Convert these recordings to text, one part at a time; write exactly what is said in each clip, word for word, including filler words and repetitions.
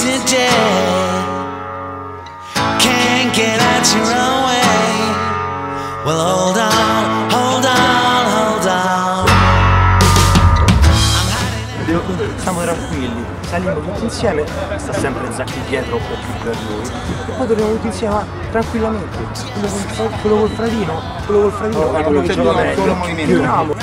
today. Can't get out your own way. Well, hold on, hold on, hold on. Siamo tranquilli, saliamo tutti insieme, sta sempre Zacchi dietro un po' più per lui, e poi torniamo tutti insieme tranquillamente. Quello col, quello col fratino, quello col fratino, oh, quello che gioca meglio, solo movimento. Bravo.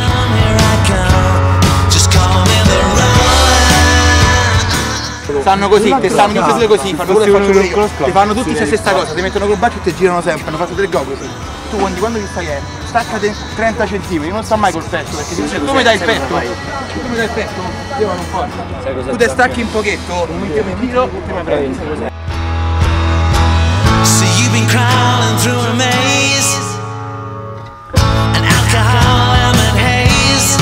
Stanno così, te stanno tutti e due così, fanno quello che faccio io. Ti fanno tutti la stessa cosa, ti mettono col braccio e ti girano sempre, hanno fatto tre gol così. Tu quando, quando ti stai eh, staccate trenta centimetri, non sta mai col petto, perché tu, tu mi dai il petto, tu mi dai il petto, io vado fuori. Tu te stacchi un pochetto, io mi tiro e ti mi prendi. So you've been crawling through a maze, an alcohol lemon haze.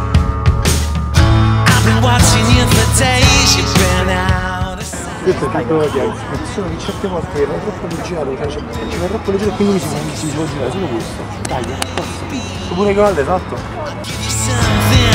I've been watching you for days, you've been out. Questo è tutto che sono che certe volte va troppo leggero, cioè ci va troppo leggero e quindi lui si, si può girare solo questo. Dai, forza. Oppure gol, esatto.